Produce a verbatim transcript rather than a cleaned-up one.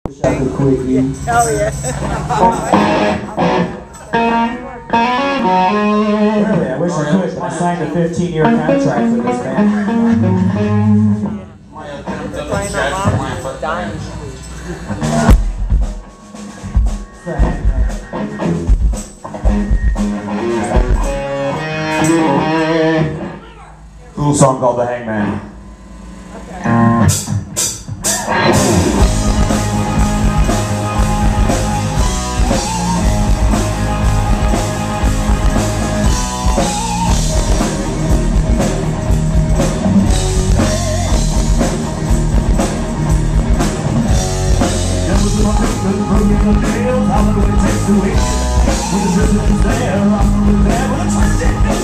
Shaka quickie. Oh yeah. Really, I wish I could, but I signed a fifteen year contract with this band. Playing that loud, dying. The Hangman. Cool song called The Hangman. The deal, how it takes to win. When the system's there, I'm there with a twisted